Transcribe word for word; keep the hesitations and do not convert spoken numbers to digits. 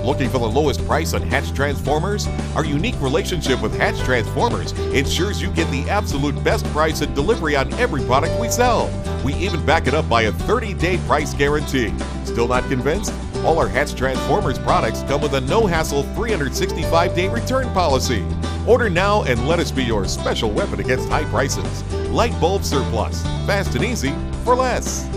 Looking for the lowest price on Hatch Transformers? Our unique relationship with Hatch Transformers ensures you get the absolute best price and delivery on every product we sell. We even back it up by a thirty day price guarantee. Still not convinced? All our Hatch Transformers products come with a no-hassle three hundred sixty-five day return policy. Order now and let us be your special weapon against high prices. Light bulb surplus. Fast and easy for less.